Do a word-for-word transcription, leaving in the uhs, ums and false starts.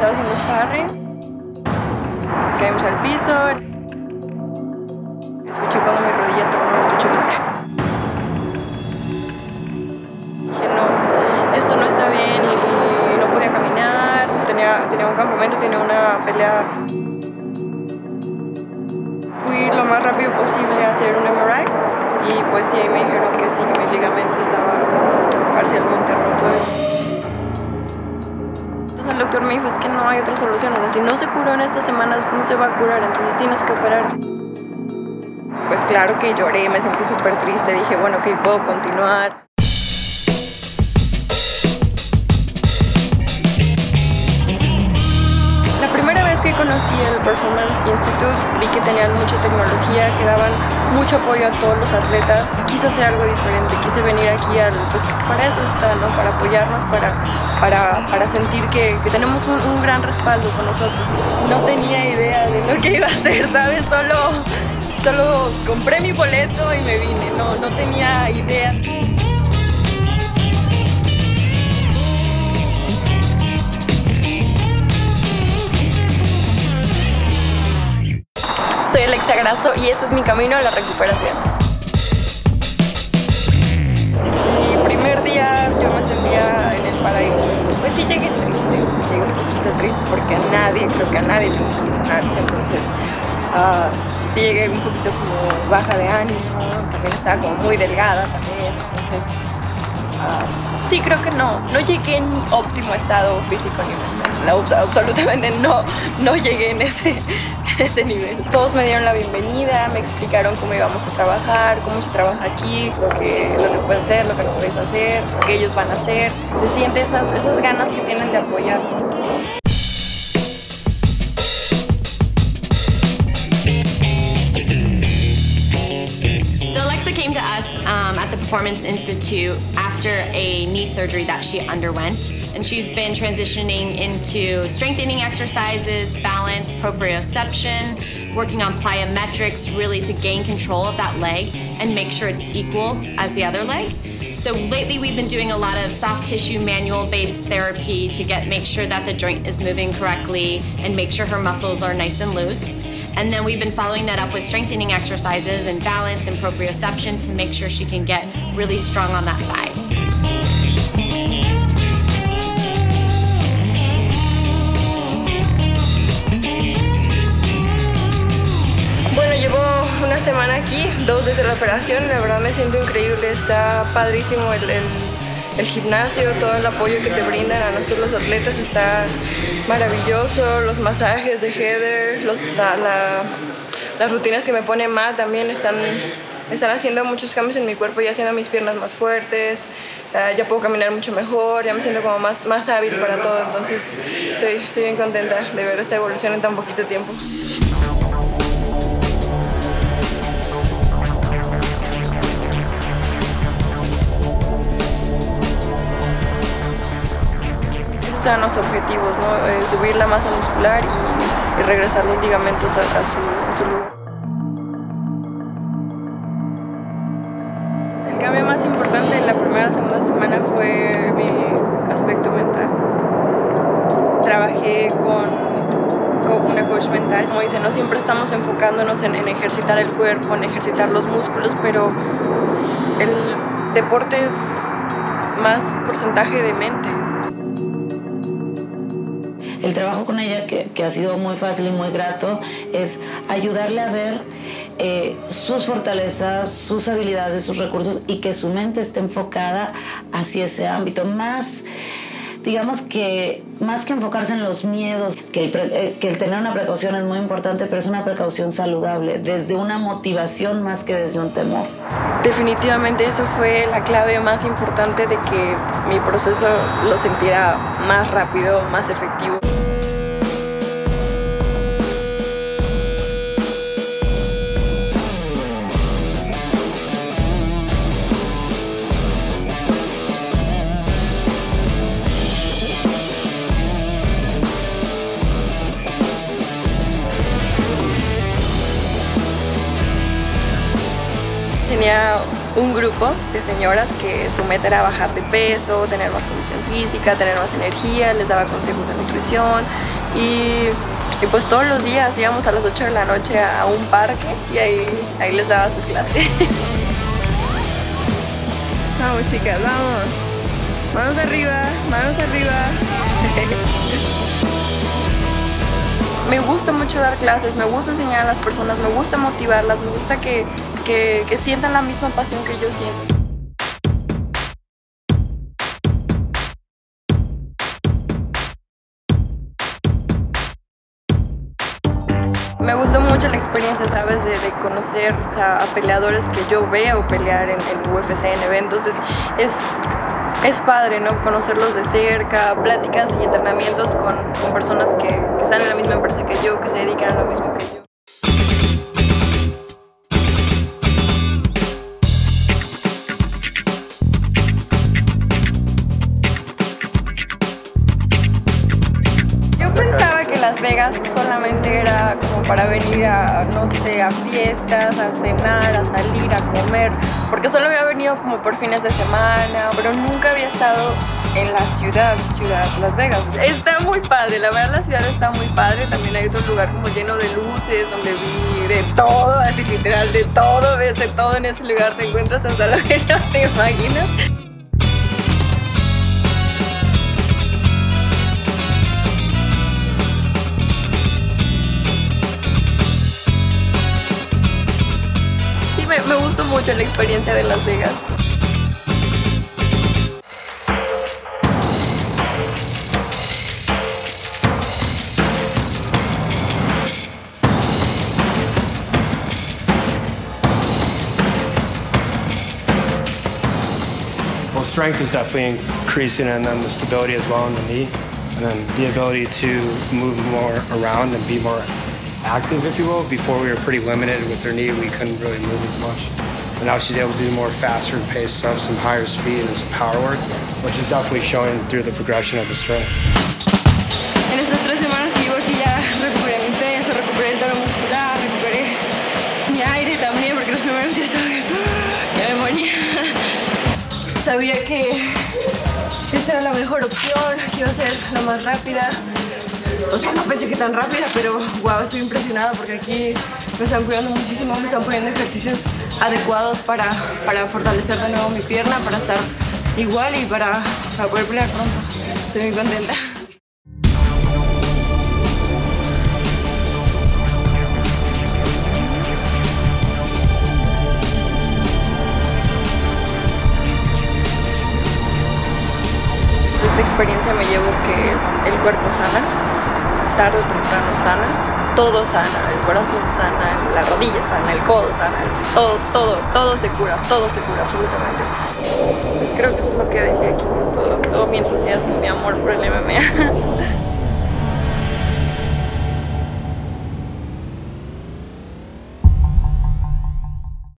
Estaba haciendo sparring, caímos al piso, escuché cuando mi rodilla tronó, escuché un crack. Dije, no, esto no está bien y, y no podía caminar, tenía, tenía un campamento, tenía una pelea. Fui lo más rápido posible a hacer un M R I y pues sí, ahí me dijeron que sí, que mi ligamento estaba parcialmente roto. Entonces el doctor me dijo, es que no hay otra solución, o sea, si no se curó en estas semanas, no se va a curar, entonces tienes que operar. Pues claro que lloré, me sentí súper triste, dije, bueno, que puedo continuar. La primera vez que conocí el Performance Institute, vi que tenían mucha tecnología, que daban mucho apoyo a todos los atletas. Quise hacer algo diferente, quise venir aquí, al, pues para eso está, ¿no? Para apoyarnos, para, para, para sentir que, que tenemos un, un gran respaldo con nosotros. No tenía idea de lo que iba a hacer, ¿sabes? Solo, solo compré mi boleto y me vine, no, no tenía idea. Soy Alexia Grasso y este es mi camino a la recuperación. Mi primer día yo me sentía en el paraíso. Pues sí llegué triste, llegué un poquito triste porque a nadie, creo que a nadie le gusta lesionarse, entonces uh, sí llegué un poquito como baja de ánimo, también estaba como muy delgada también, entonces uh, sí creo que no, no llegué en mi óptimo estado físico ni mental, la, absolutamente no, no llegué en ese, en ese nivel. Todos me dieron la bienvenida, me explicaron cómo íbamos a trabajar, cómo se trabaja aquí, lo que, lo que puedes hacer, lo que no puedes hacer, lo que ellos van a hacer. Se siente esas, esas ganas que tienen de apoyarnos. Came to us um, at the Performance Institute after a knee surgery that she underwent, and she's been transitioning into strengthening exercises, balance, proprioception, working on plyometrics, really to gain control of that leg and make sure it's equal as the other leg. So lately we've been doing a lot of soft tissue manual-based therapy to get make sure that the joint is moving correctly and make sure her muscles are nice and loose. And then we've been following that up with strengthening exercises and balance and proprioception to make sure she can get really strong on that side. Bueno, llevo una semana aquí, dos desde la operación, la verdad me siento increíble, está padrísimo el, el El gimnasio, todo el apoyo que te brindan a nosotros los atletas está maravilloso, los masajes de Heather, los, la, la, las rutinas que me pone Matt también están, están haciendo muchos cambios en mi cuerpo y haciendo mis piernas más fuertes, uh, ya puedo caminar mucho mejor, ya me siento como más, más hábil para todo, entonces estoy, estoy bien contenta de ver esta evolución en tan poquito tiempo. Son los objetivos, ¿no? Eh, subir la masa muscular y, y regresar los ligamentos a, a, su, a su lugar. El cambio más importante en la primera o segunda semana fue mi aspecto mental. Trabajé con, con una coach mental. Como dice, no siempre estamos enfocándonos en, en ejercitar el cuerpo, en ejercitar los músculos, pero el deporte es más porcentaje de mente. El trabajo con ella, que, que ha sido muy fácil y muy grato, es ayudarle a ver eh, sus fortalezas, sus habilidades, sus recursos y que su mente esté enfocada hacia ese ámbito. Más, digamos que, más que enfocarse en los miedos, que el, pre, eh, que el tener una precaución es muy importante, pero es una precaución saludable, desde una motivación más que desde un temor. Definitivamente eso fue la clave más importante de que mi proceso lo sintiera más rápido, más efectivo. Tenía un grupo de señoras que su meta era bajar de peso, tener más condición física, tener más energía, les daba consejos de nutrición y, y pues todos los días íbamos a las ocho de la noche a un parque y ahí, ahí les daba su clase. Vamos chicas, vamos. Manos arriba, manos arriba. Me gusta mucho dar clases, me gusta enseñar a las personas, me gusta motivarlas, me gusta que, que, que sientan la misma pasión que yo siento. Me gustó mucho la experiencia, ¿sabes? De, de conocer a, a peleadores que yo veo pelear en el U F C, en eventos. Es, es, es padre, ¿no? Conocerlos de cerca, pláticas y entrenamientos con, con personas que, que están en la misma empresa que yo, que se dedican a lo mismo que yo. Las Vegas solamente era como para venir a, no sé, a fiestas, a cenar, a salir, a comer, porque solo había venido como por fines de semana, pero nunca había estado en la ciudad, ciudad Las Vegas. Está muy padre, la verdad la ciudad está muy padre, también hay otro lugar como lleno de luces, donde vi de todo, así literal, de todo, ves de todo en ese lugar, te encuentras hasta lo que no te imaginas. Me, me gustó mucho la experiencia de Las Vegas. Well, strength is definitely increasing, and then the stability as well in the knee, and then the ability to move more around and be more active, if you will. Before we were pretty limited with her knee, we couldn't really move as much. And now she's able to do more faster paced stuff, some higher speed and some power work, which is definitely showing through the progression of the strength. En estas tres semanas que llevo aquí ya recuperé mi peso, recuperé el tono muscular, recuperé mi aire también, porque los primeros días estaba ya me moría. Sabía que esta era la mejor opción, que iba a ser la más rápida. O sea, no pensé que tan rápida, pero wow, estoy impresionada porque aquí me están cuidando muchísimo, me están poniendo ejercicios adecuados para, para fortalecer de nuevo mi pierna, para estar igual y para, para poder pelear pronto. Estoy muy contenta. De esta experiencia me llevo que el cuerpo sana, tarde o temprano sana, todo sana, el corazón sana, la rodilla sana, el codo sana, todo, todo, todo se cura, todo se cura absolutamente. Pues creo que eso es lo que dejé aquí, todo, todo mi entusiasmo, mi amor por el M M A.